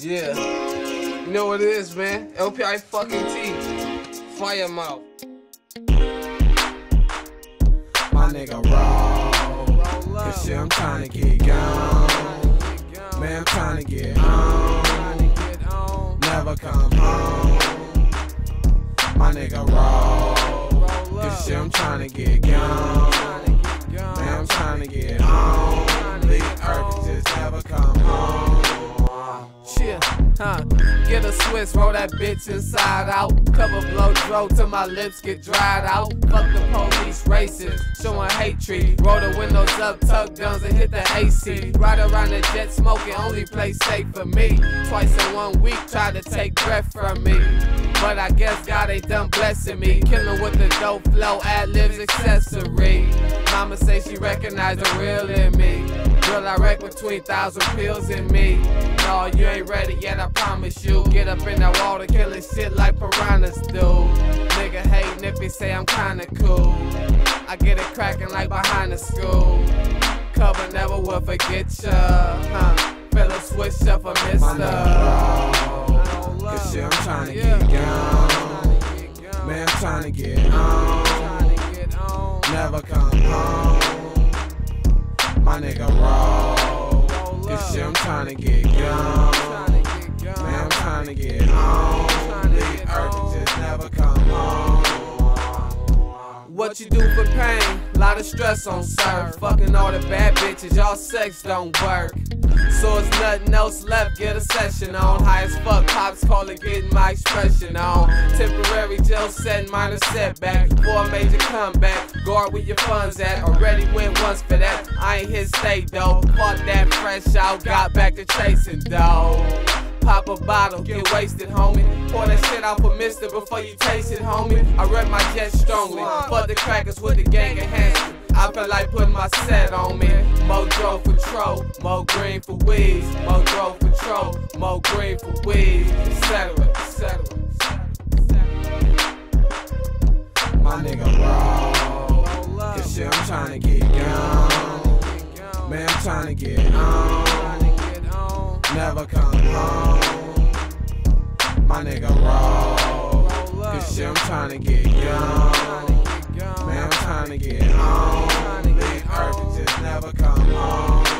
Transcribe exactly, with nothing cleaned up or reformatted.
Yeah. You know what it is, man? L P I fucking T. Firemouth. My nigga roll. Cause shit, I'm tryna get gone. Man, I'm tryna get on. Never come home. My nigga roll. Cause shit, I'm tryna get gone. Man, I'm tryna get on. Leave earth, just never come home. Yeah, huh? Get a Swiss, roll that bitch inside out. Cover blow dro till my lips get dried out. Fuck the police, racist, showing hatred. Roll the windows up, tuck guns and hit the A C. Ride around the jet smoking, only place safe for me. Twice in one week, tried to take breath from me. But I guess God ain't done blessing me. Killing with the dope flow, ad-libs accessory. Mama say she recognized the real in me. Girl, I wreck between thousand pills in me. No, you ain't ready yet, I promise you. Get up in that water, killing shit like piranhas do. Nigga hating if he say I'm kinda cool. I get it cracking like behind the school. Cubba never will forget ya, huh? Fella switch up a mister. Cause shit, I'm tryna get gone. Man, I'm tryna get on. Never come home. My nigga roll. Cause shit, I'm tryna get gone. Man, I'm tryna get on. Leave earth, just never come home. What you do for pain? Lot of stress on serve. Fucking all the bad bitches, y'all sex don't work. So it's nothing else left, get a session on. High as fuck, pops call it getting my expression on. Temporary jail set, minor setback. For a major comeback, guard where your funds at. Already went once for that, I ain't here stay though. Fought that fresh out, got back to chasing though. Pop a bottle, get wasted, homie. Pour that shit out for mister before you taste it, homie. I rep my jet strongly. Fuck the crackers with the gang enhancement. I feel like putting my set on me. Mo dro for tro, mo green for weeds. Mo dro for tro, mo green for weeds. Etc, et cetera. My nigga roll. Cause shit, I'm tryna get gone. Man, I'm tryna get on. Never come home. My nigga roll. Cause shit, I'm tryna get gone. Man, I'm tryna get on. Leave earth and just never come home.